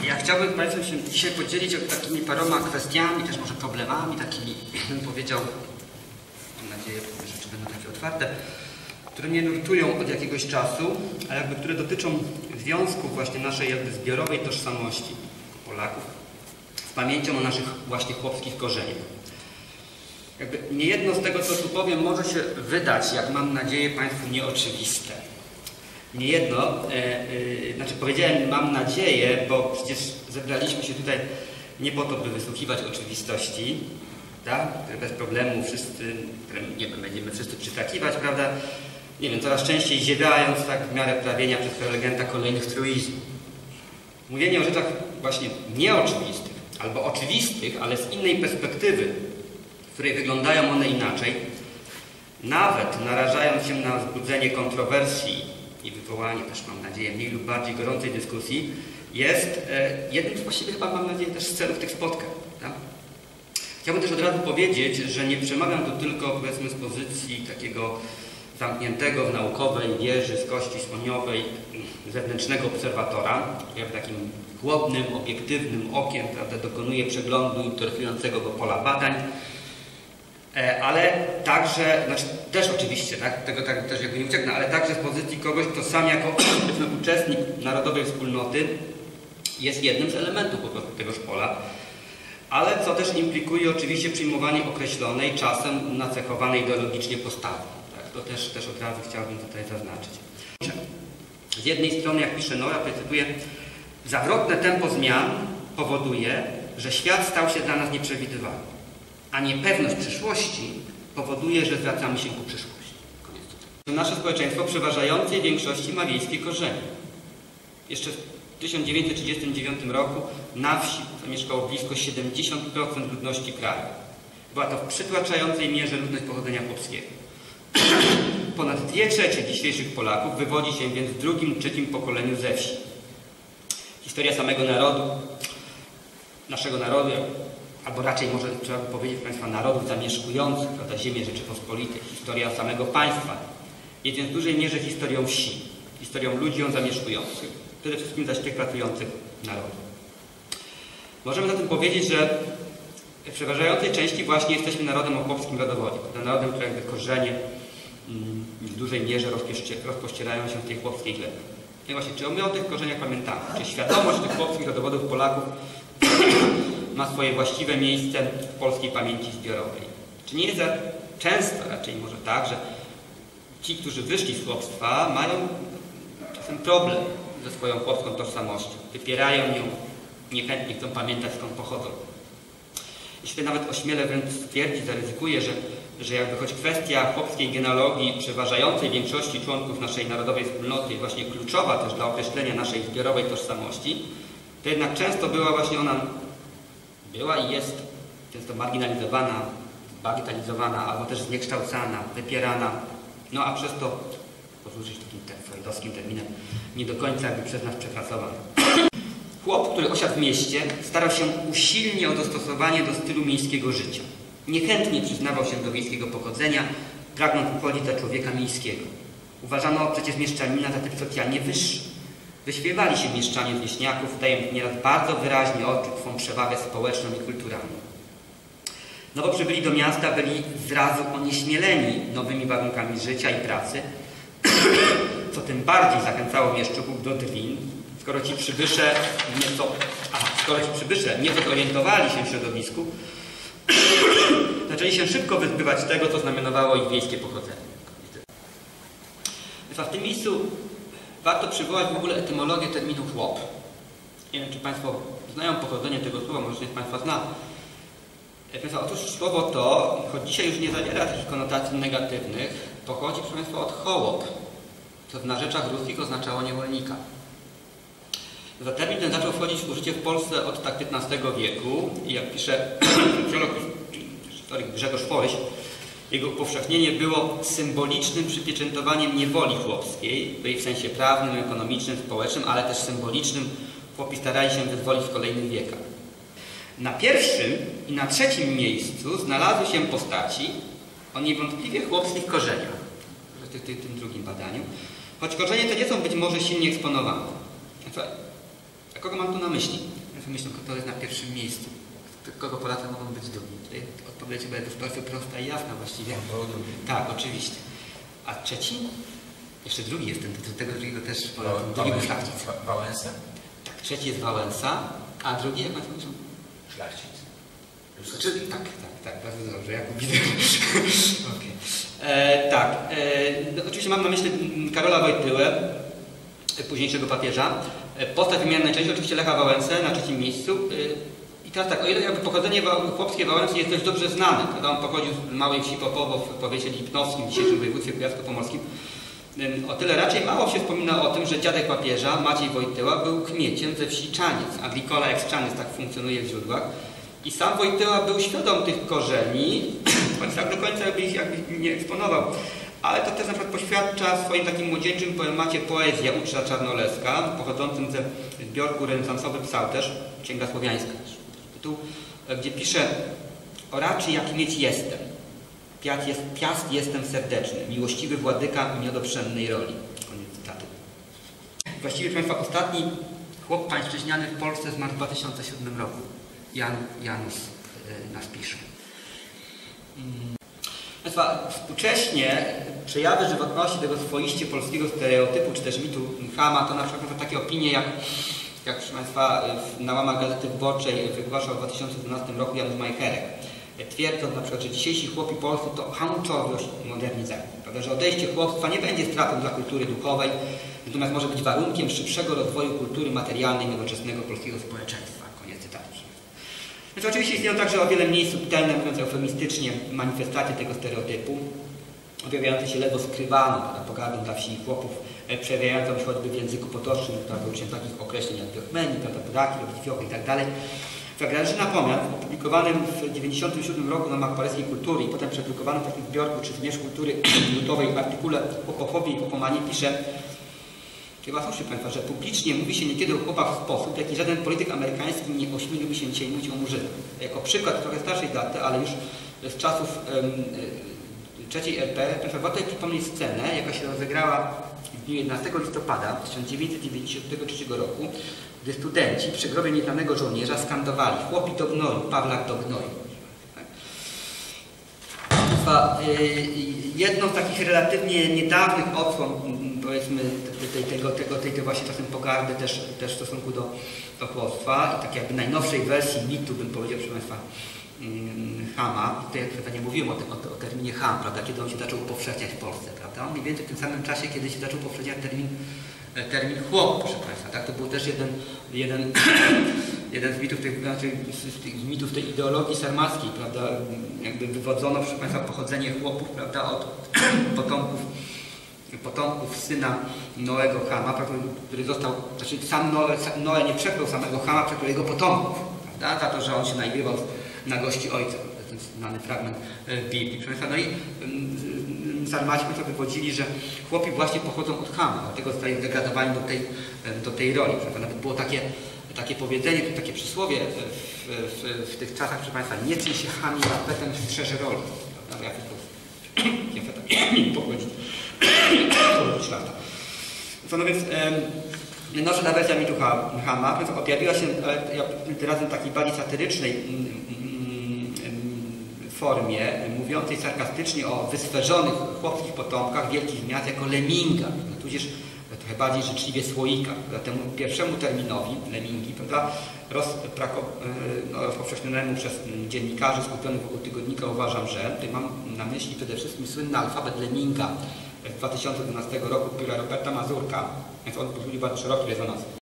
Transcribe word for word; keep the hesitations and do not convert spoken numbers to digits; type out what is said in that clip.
Ja chciałbym Państwu się dzisiaj podzielić takimi paroma kwestiami, też może problemami, takimi, bym powiedział, mam nadzieję, że rzeczy będą takie otwarte, które mnie nurtują od jakiegoś czasu, a jakby które dotyczą związku właśnie naszej jakby zbiorowej tożsamości Polaków z pamięcią o naszych właśnie chłopskich korzeniach. Jakby niejedno z tego, co tu powiem, może się wydać, jak mam nadzieję Państwu, nieoczywiste. Niejedno, e, e, znaczy powiedziałem mam nadzieję, bo przecież zebraliśmy się tutaj nie po to, by wysłuchiwać oczywistości, tak? Które bez problemu wszyscy, które nie będziemy wszyscy przytakiwać, prawda? Nie wiem, coraz częściej ziebrając tak w miarę prawienia przez prelegenta kolejnych truizmów. Mówienie o rzeczach właśnie nieoczywistych, albo oczywistych, ale z innej perspektywy, w której wyglądają one inaczej, nawet narażając się na wzbudzenie kontrowersji i wywołanie też, mam nadzieję, mniej lub bardziej gorącej dyskusji, jest e, jednym z właściwie chyba, mam nadzieję, też z celów tych spotkań. Tak? Chciałbym też od razu powiedzieć, że nie przemawiam tu tylko, powiedzmy, z pozycji takiego zamkniętego w naukowej wieży z kości słoniowej zewnętrznego obserwatora, który w takim chłodnym, obiektywnym okiem, prawda, dokonuje przeglądu interesującego go pola badań, ale także, znaczy też oczywiście, tak, tego tak też jakby nie ucieknę, ale także z pozycji kogoś, kto sam jako uczestnik narodowej wspólnoty jest jednym z elementów po prostu tegoż pola, ale co też implikuje oczywiście przyjmowanie określonej, czasem nacechowanej ideologicznie postawy. Tak, to też, też od razu chciałbym tutaj zaznaczyć. Z jednej strony, jak pisze Nora, cytuję, zawrotne tempo zmian powoduje, że świat stał się dla nas nieprzewidywalny, a niepewność przyszłości powoduje, że zwracamy się ku przyszłości. Koniec cytatu. Nasze społeczeństwo w przeważającej większości ma wiejskie korzenie. Jeszcze w tysiąc dziewięćset trzydziestym dziewiątym roku na wsi zamieszkało blisko siedemdziesiąt procent ludności kraju. Była to w przytłaczającej mierze ludność pochodzenia chłopskiego. Ponad dwie trzecie dzisiejszych Polaków wywodzi się więc w drugim, trzecim pokoleniu ze wsi. Historia samego narodu, naszego narodu, albo raczej może trzeba by powiedzieć Państwa narodów zamieszkujących, prawda, ziemię Rzeczypospolitej, historia samego państwa, jest więc w dużej mierze historią wsi, historią ludzi ją zamieszkujących, przede wszystkim zaś tych pracujących narodów. Możemy zatem powiedzieć, że w przeważającej części właśnie jesteśmy narodem o chłopskim rodowodzie, narodem, który jakby korzenie w dużej mierze rozpościerają się w tej chłopskiej glebie. No właśnie, czy my o tych korzeniach pamiętamy? Czy świadomość tych chłopskich rodowodów Polaków ma swoje właściwe miejsce w polskiej pamięci zbiorowej? Czy nie jest za często, raczej może tak, że ci, którzy wyszli z chłopstwa, mają czasem problem ze swoją chłopską tożsamością, wypierają ją, niechętnie chcą pamiętać, skąd pochodzą. Jeśli nawet ośmielę wręcz stwierdzić, zaryzykuję, że, że jakby choć kwestia chłopskiej genealogii przeważającej większości członków naszej narodowej wspólnoty jest właśnie kluczowa też dla określenia naszej zbiorowej tożsamości, to jednak często była właśnie ona, była i jest często marginalizowana, bagatelizowana, albo też zniekształcana, wypierana, no a przez to, posłużyć takim freudowskim terminem, nie do końca jakby przez nas przepracowana. Chłop, który osiadł w mieście, starał się usilnie o dostosowanie do stylu miejskiego życia. Niechętnie przyznawał się do wiejskiego pochodzenia, pragnąc uchodzić za człowieka miejskiego. Uważano przecież mieszczanina za typ socjalnie wyższy. Wyśpiewali się mieszczanie z wieśniaków, dając nieraz bardzo wyraźnie odczuć swą przewagę społeczną i kulturalną. Nowo przybyli do miasta, byli zrazu onieśmieleni nowymi warunkami życia i pracy, co tym bardziej zachęcało mieszczuchów do drwin, skoro ci przybysze nieco, aha, skoro ci przybysze nieco zorientowali się w środowisku, zaczęli się szybko wyzbywać tego, co znamionowało ich wiejskie pochodzenie. W tym miejscu warto przywołać w ogóle etymologię terminu chłop. Nie wiem, czy Państwo znają pochodzenie tego słowa, może część z Państwa zna. Otóż słowo to, choć dzisiaj już nie zawiera takich konotacji negatywnych, pochodzi, proszę Państwa, od chołop, co w narzeczach ruskich oznaczało niewolnika. Za termin ten zaczął wchodzić w użycie w Polsce od tak piętnastego wieku i jak pisze socjolog, historyk Grzegorz Foryś, jego upowszechnienie było symbolicznym przypieczętowaniem niewoli chłopskiej, w sensie prawnym, ekonomicznym, społecznym, ale też symbolicznym. Chłopi starali się wyzwolić w kolejnych wiekach. Na pierwszym i na trzecim miejscu znalazły się postaci o niewątpliwie chłopskich korzeniach, w tym drugim badaniu, choć korzenie te nie są być może silnie eksponowane. A kogo mam tu na myśli? Ja myślę, kto jest na pierwszym miejscu. Kogo Polacy mogą być dumni? Tutaj odpowiedź jest bardzo prosta i jasna właściwie. Tak, oczywiście. A trzeci? Jeszcze drugi jest ten, do tego drugiego też drugi był szlachcic. Wałęsa? Tak, trzeci jest Wałęsa, a drugi jak Państwo myślą? Szlachcic. Znaczy, tak, tak, tak, bardzo dobrze, Jakub widzę. Okay. E, tak, e, no, oczywiście mam na myśli Karola Wojtyłę, późniejszego papieża. Postać wymieniana najczęściej oczywiście Lecha Wałęsę na trzecim miejscu. E, I teraz tak, o ile jakby pochodzenie chłopskie Wałęsy jest dość dobrze znane, prawda? On pochodził z małej wsi Popowo w powiecie lipnowskim, w dzisiejszym województwie kujawsko-pomorskim. O tyle raczej mało się wspomina o tym, że dziadek papieża, Maciej Wojtyła, był kmieciem ze wsi Czaniec. Agricola ex Czaniec, tak funkcjonuje w źródłach. I sam Wojtyła był świadom tych korzeni, choć tak do końca jakby ich jakby nie eksponował. Ale to też na przykład poświadcza w swoim takim młodzieńczym poemacie Poezja Ucza Czarnoleska, pochodzącym ze zbiorku renesansowy Psałterz, Księga Słowiańska, tytuł, gdzie pisze: o raczy jak mieć jestem, piast, jest, piast jestem serdeczny, miłościwy władyka miodoprzennej roli. Koniec cytatu. Właściwie, proszę Państwa, ostatni chłop pańszczyźniany w Polsce zmarł w dwa tysiące siódmym roku. Jan Janus y, nas pisze. Państwa, współcześnie przejawy żywotności tego swoiście polskiego stereotypu, czy też mitu chama, to na przykład takie opinie, jak, jak proszę Państwa, na łamach Gazety Wyborczej wygłaszał w dwa tysiące dwunastym roku Janusz Majcherek. Twierdzą na przykład, że dzisiejsi chłopi polscy to hamczowość modernizacji, prawda? Że odejście chłopstwa nie będzie stratą dla kultury duchowej, natomiast może być warunkiem szybszego rozwoju kultury materialnej nowoczesnego polskiego społeczeństwa. Koniec cytatu. Więc oczywiście istnieją także o wiele mniej subtelne, mówiąc eufemistycznie, manifestacje tego stereotypu, objawiające się ledwo skrywaną, pogardą dla wsi i chłopów, przejawiającą się choćby w języku potocznym, użyciem takich określeń jak wiochmeni, braki, fiochy i tak dalej. W na pomiar, opublikowanym w tysiąc dziewięćset dziewięćdziesiątym siódmym roku na Polskiej Kultury i potem przedrukowanym w takim zbiorku czy Zmierzch Kultury Ludowej w artykule o Popowie i Popomanie pisze, chyba słyszy Państwa, że publicznie mówi się niekiedy o chłopach w sposób, w jaki żaden polityk amerykański nie ośmieliłby się dzisiaj mówić o murzynach. Jako przykład trochę starszej daty, ale już z czasów um, trzeciej R P, Państwa, warto przypomnieć scenę, jaka się rozegrała w dniu jedenastego listopada tysiąc dziewięćset dziewięćdziesiątego trzeciego roku, gdy studenci przy grobie nieznanego żołnierza skandowali: chłopi do gnoju, Pawlak do gnoju. Państwa, jedną z takich relatywnie niedawnych odsłon, powiedzmy, tej, tego, tego, tej, tej właśnie czasem pogardy też, też w stosunku do, do chłopstwa i tak jakby najnowszej wersji mitu, bym powiedział, proszę Państwa, chama. Tutaj jak nie mówiłem o, tym, o, o terminie cham, prawda, kiedy on się zaczął upowszechniać w Polsce, prawda? On mniej więcej w tym samym czasie, kiedy się zaczął upowszechniać termin, termin chłop, proszę Państwa, tak? To był też jeden, jeden, jeden z mitów, tej, znaczy, z, tych, z mitów tej ideologii sarmackiej, prawda? Jakby wywodzono, proszę Państwa, pochodzenie chłopów, prawda, od potomków potomków syna Noego Chama, który został, znaczy sam Noe, Noe nie przeklął samego Chama, przeklął jego potomków, prawda, za to, że on się nairywał na gości ojca. To jest znany fragment Biblii. No i sarmaci to wywodzili, że chłopi właśnie pochodzą od Chama, dlatego zostali zdegradowani do tej, do tej roli. Nawet było takie, takie powiedzenie, takie przysłowie w, w, w tych czasach, proszę Państwa: nie czyń się chami, a petem strzeże roli. Prawda? Ja pochodzić. Lata. No więc nowa ta wersja mitu chama objawiła się tym razem w takiej bardziej satyrycznej formie, mówiącej sarkastycznie o wysferzonych chłopskich potomkach wielkich miast jako lemingach, no, tudzież trochę bardziej życzliwie słoikach. Temu pierwszemu terminowi, lemingi, prawda, rozprako, no, rozpowszechnionemu przez dziennikarzy skupionych wokół tygodnika, uważam, że tutaj mam na myśli przede wszystkim słynny alfabet Leminga z dwa tysiące dwunastego roku, pióra Roberta Mazurka, więc on budził bardzo szeroki rezonans.